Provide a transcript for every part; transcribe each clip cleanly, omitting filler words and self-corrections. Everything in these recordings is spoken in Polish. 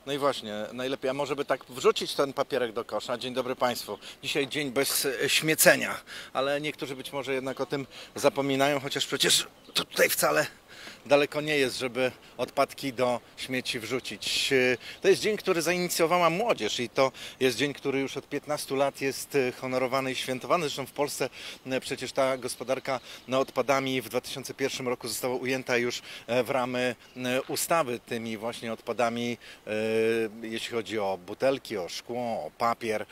No i właśnie, najlepiej, a może by tak wrzucić ten papierek do kosza. Dzień dobry Państwu. Dzisiaj dzień bez śmiecenia, ale niektórzy być może jednak o tym zapominają, chociaż przecież to tutaj wcale daleko nie jest, żeby odpadki do śmieci wrzucić. To jest dzień, który zainicjowała młodzież i to jest dzień, który już od 15 lat jest honorowany i świętowany. Zresztą w Polsce przecież ta gospodarka odpadami w 2001 roku została ujęta już w ramy ustawy tymi właśnie odpadami, jeśli chodzi o butelki, o szkło, o papier.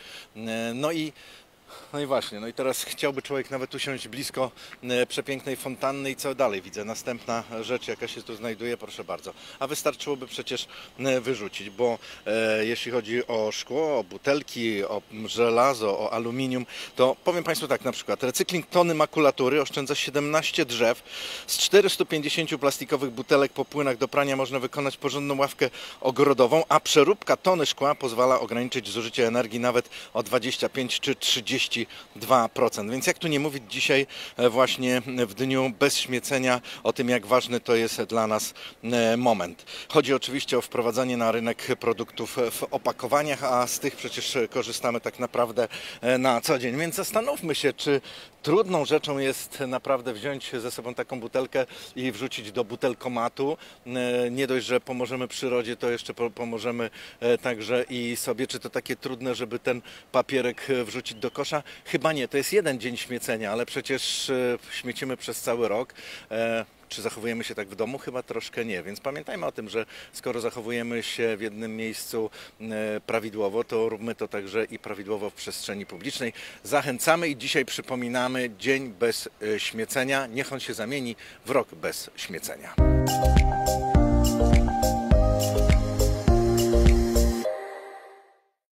No i właśnie, no i teraz chciałby człowiek nawet usiąść blisko przepięknej fontanny i co dalej widzę? Następna rzecz, jaka się tu znajduje, proszę bardzo. A wystarczyłoby przecież wyrzucić, bo jeśli chodzi o szkło, o butelki, o żelazo, o aluminium, to powiem Państwu tak na przykład, recykling tony makulatury oszczędza 17 drzew, z 450 plastikowych butelek po płynach do prania można wykonać porządną ławkę ogrodową, a przeróbka tony szkła pozwala ograniczyć zużycie energii nawet o 25 czy 32%. Więc jak tu nie mówić dzisiaj właśnie w dniu bez śmiecenia o tym, jak ważny to jest dla nas moment. Chodzi oczywiście o wprowadzanie na rynek produktów w opakowaniach, a z tych przecież korzystamy tak naprawdę na co dzień. Więc zastanówmy się, czy trudną rzeczą jest naprawdę wziąć ze sobą taką butelkę i wrzucić do butelkomatu. Nie dość, że pomożemy przyrodzie, to jeszcze pomożemy także i sobie. Czy to takie trudne, żeby ten papierek wrzucić do kosza? Chyba nie. To jest jeden dzień śmiecenia, ale przecież śmiecimy przez cały rok. Czy zachowujemy się tak w domu? Chyba troszkę nie, więc pamiętajmy o tym, że skoro zachowujemy się w jednym miejscu prawidłowo, to róbmy to także i prawidłowo w przestrzeni publicznej. Zachęcamy i dzisiaj przypominamy dzień bez śmiecenia. Niech on się zamieni w rok bez śmiecenia.